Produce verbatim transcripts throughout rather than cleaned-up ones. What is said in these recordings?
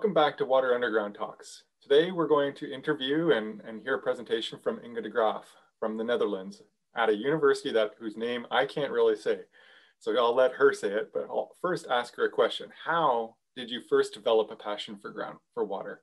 welcome back to Water Underground Talks. Today we're going to interview and, and hear a presentation from Inge de Graaf from the Netherlands at a university that whose name I can't really say. So I'll let her say it, but I'll first ask her a question. How did you first develop a passion for ground, for water?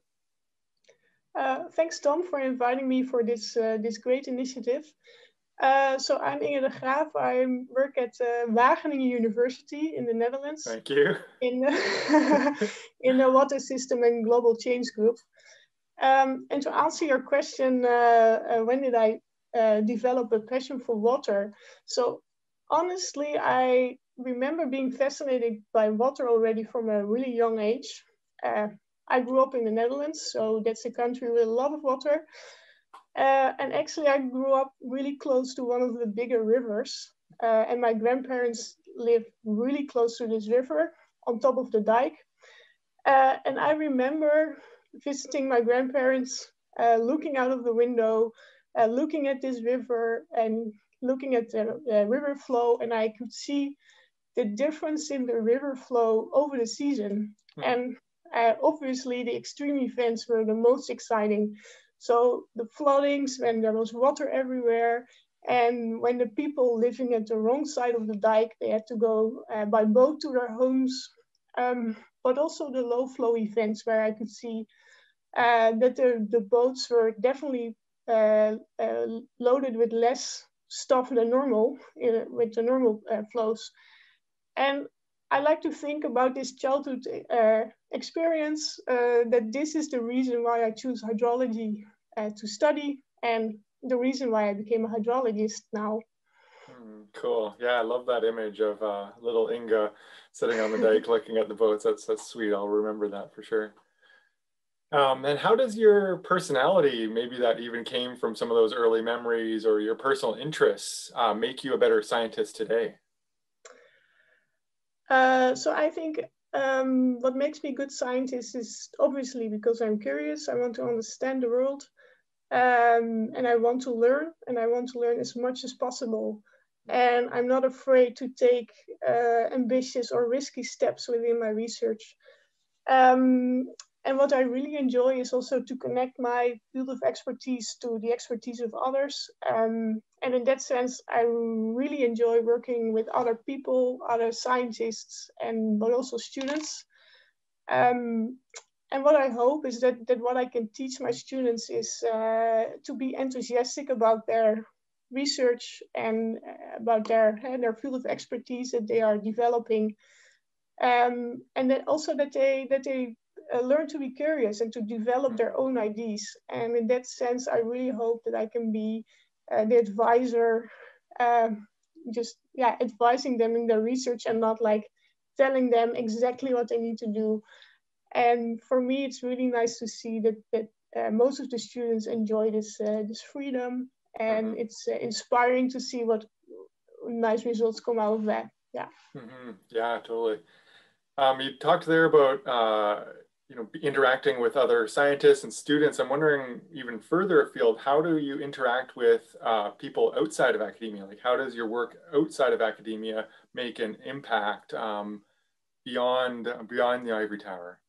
Uh, thanks, Tom, for inviting me for this, uh, this great initiative. Uh, so I'm Inge de Graaf. I work at uh, Wageningen University in the Netherlands. Thank you. In the, in the Water System and Global Change Group. Um, and to answer your question, uh, uh, when did I uh, develop a passion for water? So honestly, I remember being fascinated by water already from a really young age. Uh, I grew up in the Netherlands, so that's a country with a lot of water. Uh, and actually, I grew up really close to one of the bigger rivers. Uh, and my grandparents lived really close to this river on top of the dike. Uh, and I remember visiting my grandparents, uh, looking out of the window, uh, looking at this river and looking at the uh, river flow. And I could see the difference in the river flow over the season. Mm. And uh, obviously, the extreme events were the most exciting. So the floodings, when there was water everywhere, and when the people living at the wrong side of the dike, they had to go uh, by boat to their homes, um, but also the low flow events where I could see uh, that the, the boats were definitely uh, uh, loaded with less stuff than normal, uh, with the normal uh, flows. And I like to think about this childhood uh, experience, uh, that this is the reason why I choose hydrology uh, to study and the reason why I became a hydrologist now. Mm, cool. Yeah, I love that image of uh, little Inga sitting on the dike looking at the boats. That's, that's sweet. I'll remember that for sure. Um, and how does your personality, maybe that even came from some of those early memories or your personal interests, uh, make you a better scientist today? Uh, so I think um, what makes me a good scientist is obviously because I'm curious. I want to understand the world, um, and I want to learn, and I want to learn as much as possible. And I'm not afraid to take uh, ambitious or risky steps within my research. Um, and what I really enjoy is also to connect my field of expertise to the expertise of others. Um, and in that sense, I really enjoy working with other people, other scientists, and but also students. Um, and what I hope is that, that what I can teach my students is uh, to be enthusiastic about their research and about their, their field of expertise that they are developing. Um, and then also that they that they uh, learn to be curious and to develop their own ideas. And in that sense, I really hope that I can be uh, the advisor, uh, just yeah, advising them in their research and not like telling them exactly what they need to do. And for me, it's really nice to see that that uh, most of the students enjoy this uh, this freedom, and mm-hmm. it's uh, inspiring to see what nice results come out of that. Yeah. Mm-hmm. Yeah, totally. Um, you talked there about, uh, you know, interacting with other scientists and students. I'm wondering even further afield, how do you interact with uh, people outside of academia? Like, how does your work outside of academia make an impact um, beyond, beyond the ivory tower?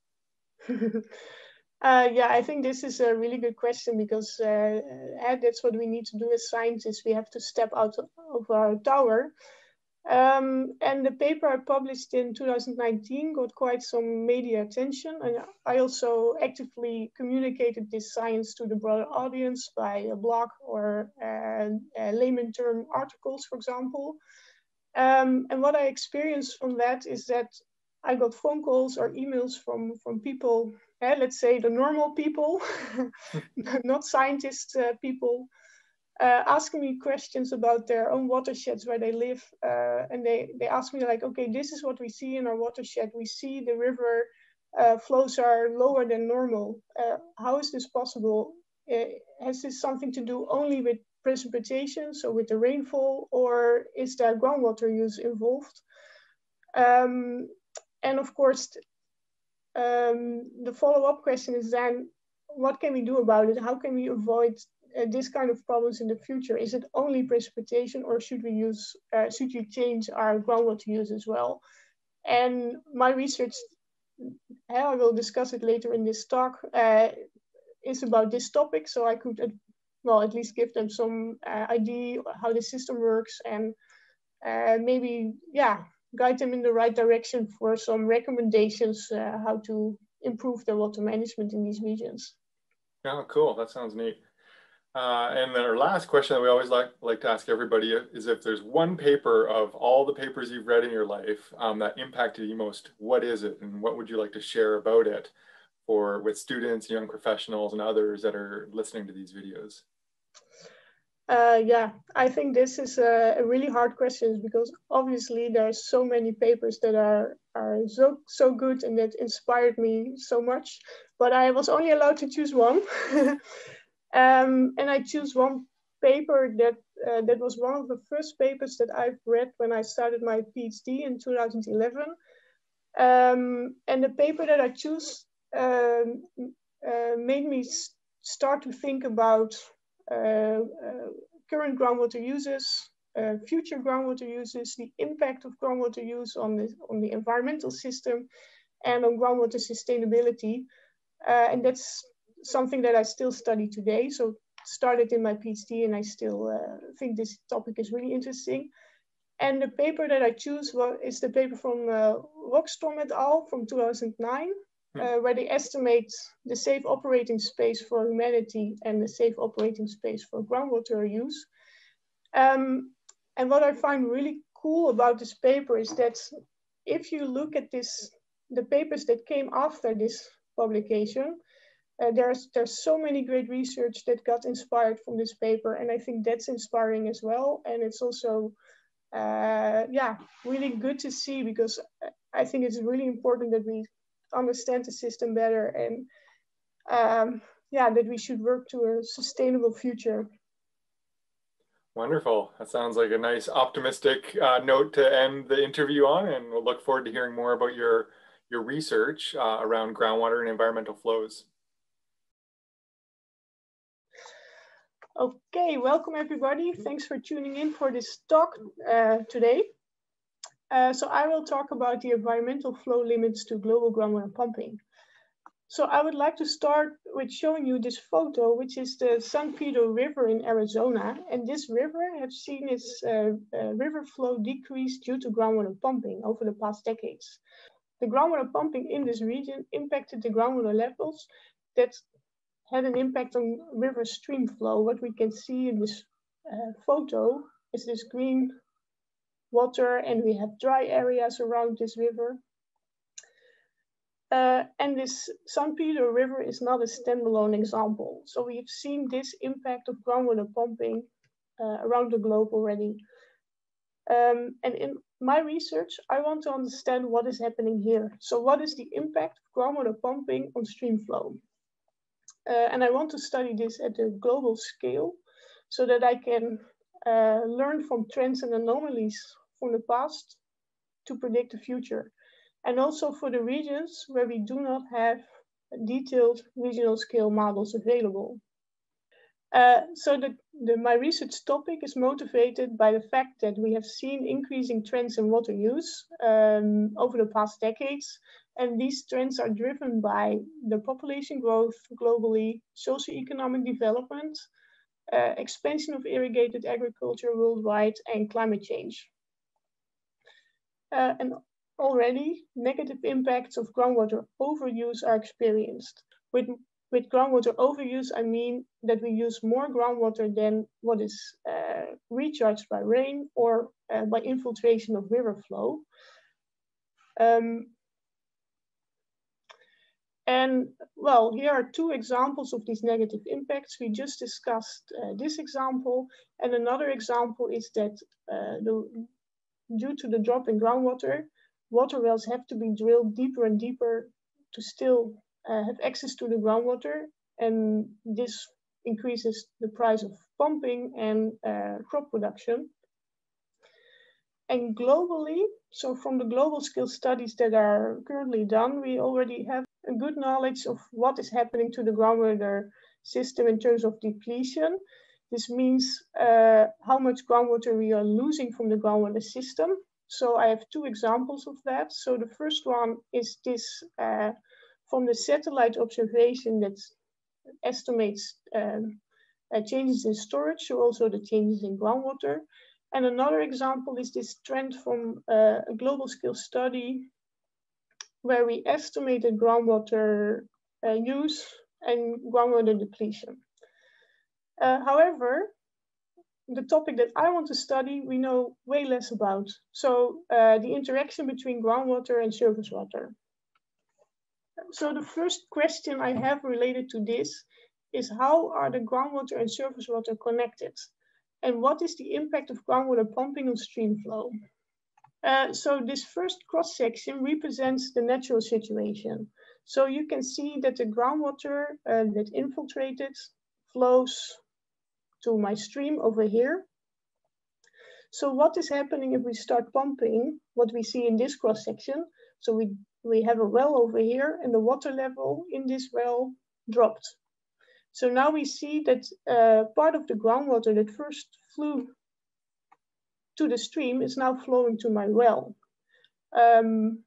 uh, yeah, I think this is a really good question because uh, that's what we need to do as scientists. We have to step out of our tower. Um, and the paper I published in two thousand nineteen got quite some media attention. And I also actively communicated this science to the broader audience by a blog or uh, uh, layman term articles, for example. Um, and what I experienced from that is that I got phone calls or emails from, from people, eh, let's say the normal people, not scientist uh, people, Uh, asking me questions about their own watersheds where they live. Uh, and they, they ask me like, okay, this is what we see in our watershed. We see the river uh, flows are lower than normal. Uh, how is this possible? Uh, has this something to do only with precipitation, so with the rainfall, or is there groundwater use involved? Um, and of course, um, the follow-up question is then, what can we do about it? How can we avoid uh, this kind of problems in the future? Is it only precipitation, or should we use, uh, should you change our groundwater use as well? And my research I will discuss it later in this talk, uh, is about this topic. So I could, uh, well, at least give them some uh, idea how the system works, and uh, maybe, yeah, guide them in the right direction for some recommendations uh, how to improve their water management in these regions. Oh, cool. That sounds neat. Uh, and then our last question that we always like, like to ask everybody is, if there's one paper of all the papers you've read in your life um, that impacted you most, what is it? And what would you like to share about it for with students, young professionals, and others that are listening to these videos? Uh, yeah, I think this is a, a really hard question, because obviously there are so many papers that are, are so, so good and that inspired me so much, but I was only allowed to choose one. um, and I choose one paper that, uh, that was one of the first papers that I've read when I started my PhD in two thousand eleven. Um, and the paper that I choose um, uh, made me start to think about Uh, uh, current groundwater uses, uh, future groundwater uses, the impact of groundwater use on the, on the environmental system and on groundwater sustainability. Uh, and that's something that I still study today. So started in my PhD, and I still uh, think this topic is really interesting. And the paper that I choose well, is the paper from uh, Rockstrom et al. From two thousand nine. Uh, where they estimate the safe operating space for humanity and the safe operating space for groundwater use. Um, and what I find really cool about this paper is that if you look at this, the papers that came after this publication, uh, there's, there's so many great research that got inspired from this paper. And I think that's inspiring as well. And it's also, uh, yeah, really good to see, because I think it's really important that we understand the system better, and um, yeah, that we should work to a sustainable future. Wonderful. That sounds like a nice optimistic uh, note to end the interview on, and we'll look forward to hearing more about your, your research uh, around groundwater and environmental flows. Okay, welcome everybody. Thanks for tuning in for this talk uh, today. Uh, so I will talk about the environmental flow limits to global groundwater pumping. So I would like to start with showing you this photo, which is the San Pedro River in Arizona. And this river has seen its uh, uh, river flow decrease due to groundwater pumping over the past decades. The groundwater pumping in this region impacted the groundwater levels that had an impact on river stream flow. What we can see in this uh, photo is this green water, and we have dry areas around this river. Uh, and this San Pedro River is not a standalone example. So we've seen this impact of groundwater pumping uh, around the globe already. Um, and in my research, I want to understand what is happening here. So what is the impact of groundwater pumping on stream flow? Uh, and I want to study this at a global scale so that I can uh, learn from trends and anomalies from the past to predict the future. And also for the regions where we do not have detailed regional scale models available. Uh, so the, the, my research topic is motivated by the fact that we have seen increasing trends in water use um, over the past decades. And these trends are driven by the population growth globally, socioeconomic development, uh, expansion of irrigated agriculture worldwide, and climate change. Uh, and already, negative impacts of groundwater overuse are experienced. With, with groundwater overuse, I mean that we use more groundwater than what is uh, recharged by rain or uh, by infiltration of river flow. Um, and well, here are two examples of these negative impacts. We just discussed uh, this example, and another example is that uh, the, due to the drop in groundwater, water wells have to be drilled deeper and deeper to still uh, have access to the groundwater. And this increases the price of pumping and uh, crop production. And globally, so from the global scale studies that are currently done, we already have a good knowledge of what is happening to the groundwater system in terms of depletion. This means uh, how much groundwater we are losing from the groundwater system. So I have two examples of that. So the first one is this uh, from the satellite observation that estimates um, uh, changes in storage, so also the changes in groundwater. And another example is this trend from uh, a global scale study where we estimated groundwater uh, use and groundwater depletion. Uh, however, the topic that I want to study, we know way less about. So uh, the interaction between groundwater and surface water. So the first question I have related to this is how are the groundwater and surface water connected? And what is the impact of groundwater pumping on stream flow? Uh, so this first cross-section represents the natural situation. So you can see that the groundwater uh, that infiltrated flows to my stream over here. So what is happening if we start pumping, what we see in this cross-section? So we, we have a well over here and the water level in this well dropped. So now we see that uh, part of the groundwater that first flew to the stream is now flowing to my well. Um,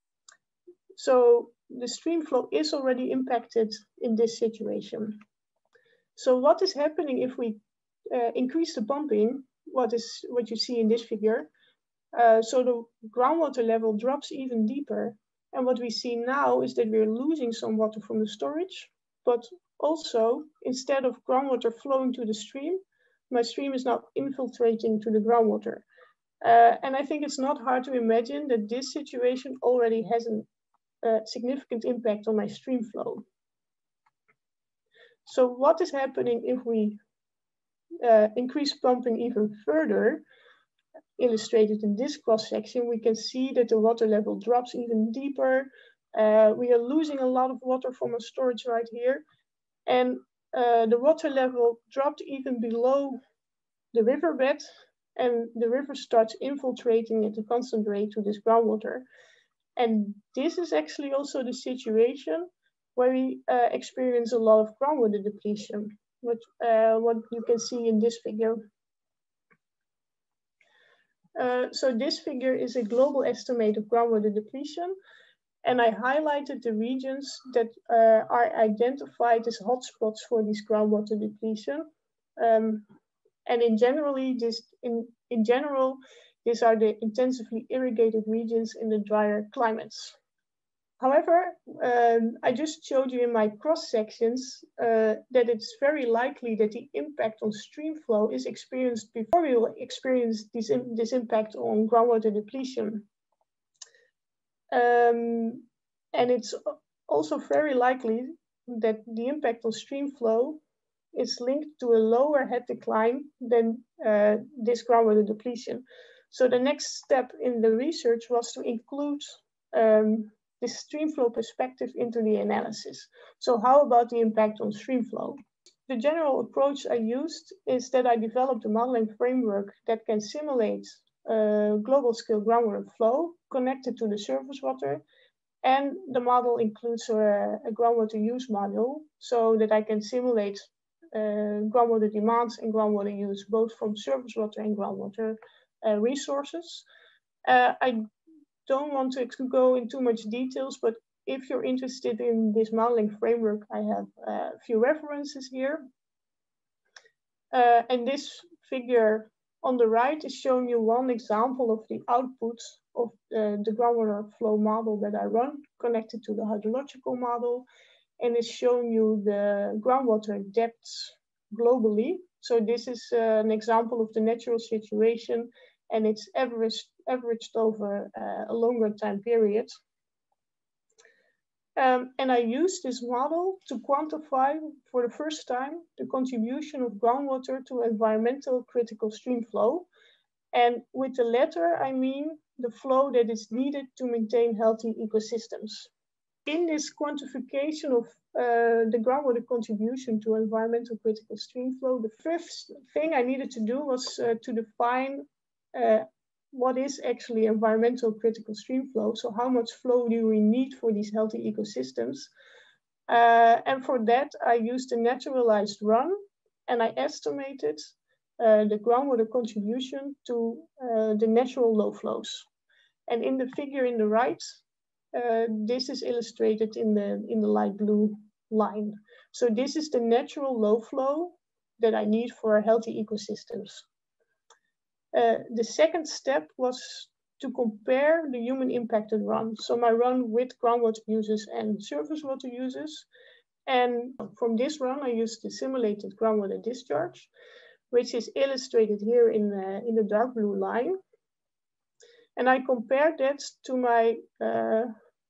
so the stream flow is already impacted in this situation. So what is happening if we uh, increase the pumping? What is what you see in this figure? Uh, so the groundwater level drops even deeper. And what we see now is that we're losing some water from the storage, but also instead of groundwater flowing to the stream, my stream is now infiltrating to the groundwater. Uh, and I think it's not hard to imagine that this situation already has a uh, significant impact on my stream flow. So what is happening if we uh, increase pumping even further? Illustrated in this cross-section, we can see that the water level drops even deeper. Uh, we are losing a lot of water from our storage right here. And uh, the water level dropped even below the riverbed, and the river starts infiltrating at a constant rate to this groundwater. And this is actually also the situation where we uh, experience a lot of groundwater depletion, which, uh, what you can see in this figure. Uh, so this figure is a global estimate of groundwater depletion. And I highlighted the regions that uh, are identified as hotspots for this groundwater depletion. Um, and in generally, this in, in general, these are the intensively irrigated regions in the drier climates. However, um, I just showed you in my cross sections uh, that it's very likely that the impact on stream flow is experienced before we will experience this, this impact on groundwater depletion. Um, and it's also very likely that the impact on stream flow is linked to a lower head decline than uh, this groundwater depletion. So the next step in the research was to include um, this stream flow perspective into the analysis. So how about the impact on stream flow? The general approach I used is that I developed a modeling framework that can simulate uh, global scale groundwater flow connected to the surface water. And the model includes a, a groundwater use module so that I can simulate uh, groundwater demands and groundwater use, both from surface water and groundwater uh, resources. Uh, I don't want to go into too much details, but if you're interested in this modeling framework, I have a few references here. Uh, and this figure on the right is showing you one example of the outputs of uh, the groundwater flow model that I run connected to the hydrological model, and it's showing you the groundwater depths globally. So this is uh, an example of the natural situation, and it's averaged, averaged over uh, a longer time period. Um, and I used this model to quantify for the first time the contribution of groundwater to environmental critical stream flow. And with the latter, I mean the flow that is needed to maintain healthy ecosystems. In this quantification of uh, the groundwater contribution to environmental critical stream flow, the first thing I needed to do was uh, to define uh, what is actually environmental critical stream flow. So how much flow do we need for these healthy ecosystems? Uh, and for that, I used a naturalized run, and I estimated uh, the groundwater contribution to uh, the natural low flows. And in the figure in the right, uh, this is illustrated in the, in the light blue line. So this is the natural low flow that I need for healthy ecosystems. Uh, the second step was to compare the human impacted run. So my run with groundwater users and surface water users. And from this run, I used the simulated groundwater discharge, which is illustrated here in the, in the dark blue line. And I compared that to my uh,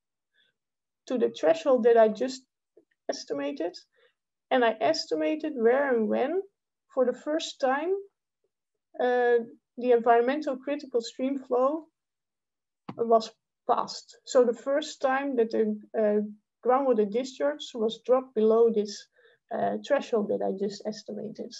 to the threshold that I just estimated. And I estimated where and when, for the first time, uh, the environmental critical stream flow was passed. So the first time that the uh, groundwater discharge was dropped below this uh, threshold that I just estimated.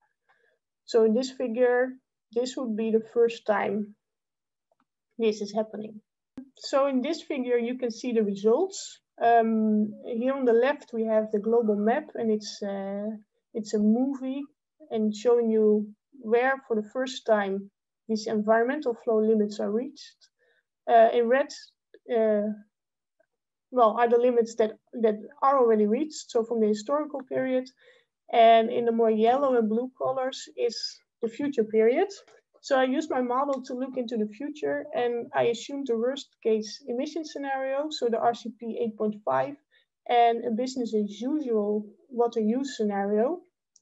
So in this figure, this would be the first time this is happening. So in this figure, you can see the results. Um, here on the left, we have the global map, and it's, uh, it's a movie and showing you where for the first time these environmental flow limits are reached. Uh, in red, uh, well, are the limits that, that are already reached, so from the historical period. And in the more yellow and blue colors is the future period. So I used my model to look into the future, and I assumed the worst case emission scenario, so the R C P eight point five, and a business as usual water use scenario.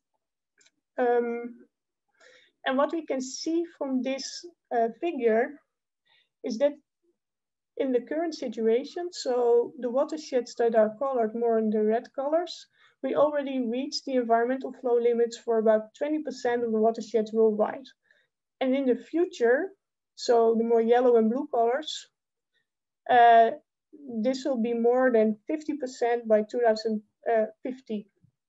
Um, and what we can see from this uh, figure is that in the current situation, so the watersheds that are colored more in the red colors, we already reached the environmental flow limits for about twenty percent of the watersheds worldwide. And in the future, so the more yellow and blue colors, uh, this will be more than fifty percent by two thousand fifty.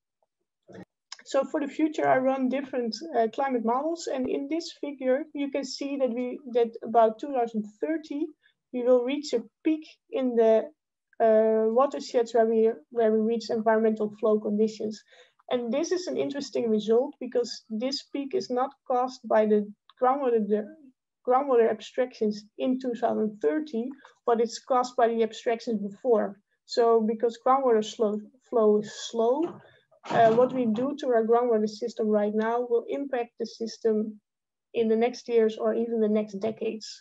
So for the future, I run different uh, climate models. And in this figure, you can see that we that about two thousand thirty, we will reach a peak in the uh, watersheds where we, where we reach environmental flow conditions. And this is an interesting result because this peak is not caused by the groundwater, the groundwater abstractions in two thousand thirty, but it's caused by the abstractions before. So because groundwater slow, flow is slow, uh, what we do to our groundwater system right now will impact the system in the next years or even the next decades.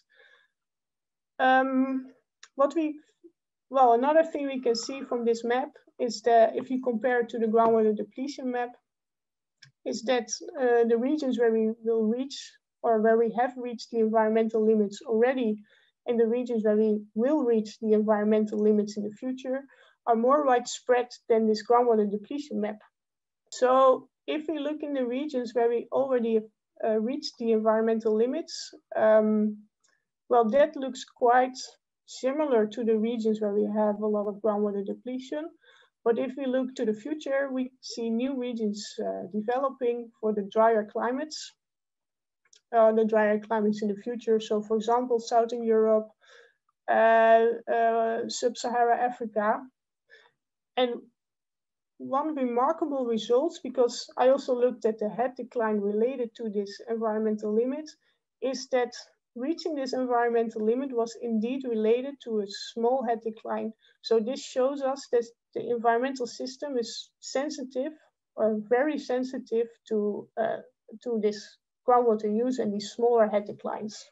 Um, what we, well, another thing we can see from this map is that if you compare it to the groundwater depletion map, is that uh, the regions where we will reach or where we have reached the environmental limits already and the regions where we will reach the environmental limits in the future are more widespread than this groundwater depletion map. So if we look in the regions where we already uh, reached the environmental limits, um, well, that looks quite similar to the regions where we have a lot of groundwater depletion. But if we look to the future, we see new regions uh, developing for the drier climates, uh, the drier climates in the future. So for example, Southern Europe, uh, uh, Sub-Saharan Africa. And one remarkable result, because I also looked at the head decline related to this environmental limit, is that reaching this environmental limit was indeed related to a small head decline. So this shows us that the environmental system is sensitive or very sensitive to, uh, to this groundwater use and these smaller head declines.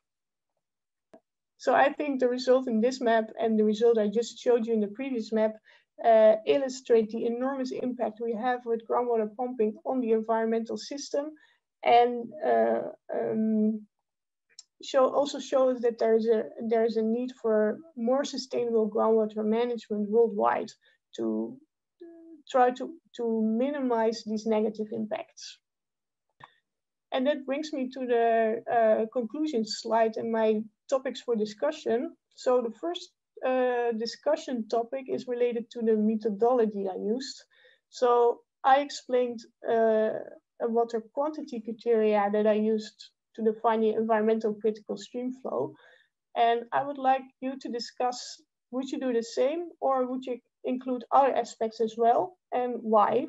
So I think the result in this map and the result I just showed you in the previous map uh, illustrate the enormous impact we have with groundwater pumping on the environmental system, and uh, um, show also shows that there's a there's a need for more sustainable groundwater management worldwide to try to to minimize these negative impacts. And that brings me to the uh, conclusion slide and my topics for discussion. So the first uh, discussion topic is related to the methodology I used. So I explained uh, a water quantity criteria that I used to define the environmental critical stream flow. And I would like you to discuss, would you do the same or would you include other aspects as well, and why?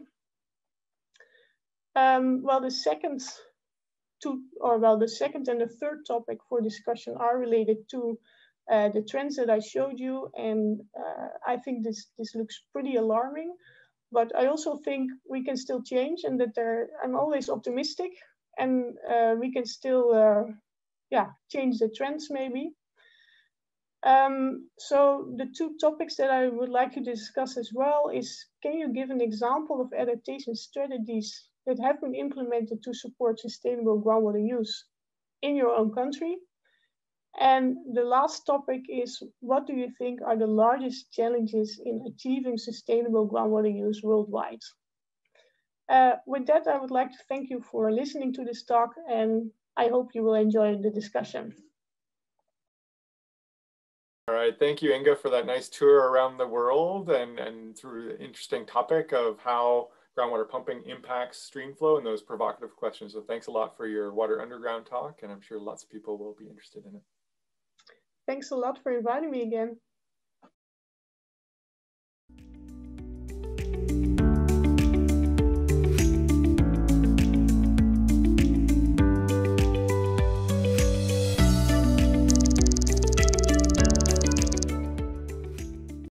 Um, well, the second two, or well, the second and the third topic for discussion are related to uh, the trends that I showed you, and uh, I think this, this looks pretty alarming, but I also think we can still change, and that there, I'm always optimistic, and uh, we can still uh, yeah, change the trends maybe. Um, so the two topics that I would like to discuss as well is, can you give an example of adaptation strategies that have been implemented to support sustainable groundwater use in your own country? And the last topic is, what do you think are the largest challenges in achieving sustainable groundwater use worldwide? Uh, with that, I would like to thank you for listening to this talk, and I hope you will enjoy the discussion. All right, thank you, Inga, for that nice tour around the world and, and through the interesting topic of how groundwater pumping impacts stream flow and those provocative questions. So thanks a lot for your Water Underground talk, and I'm sure lots of people will be interested in it. Thanks a lot for inviting me again.